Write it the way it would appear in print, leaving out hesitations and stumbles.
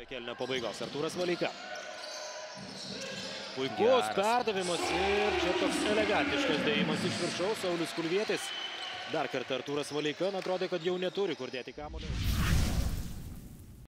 kėlinio pabaigos. Artūras Valeika. Puikus perdavimas ir čia toks elegantiškas dėjimas iš viršaus. Saulius Kulvietis. Dar kartą Artūras Valeika, atrodo, kad jau neturi kur dėti kamuolį.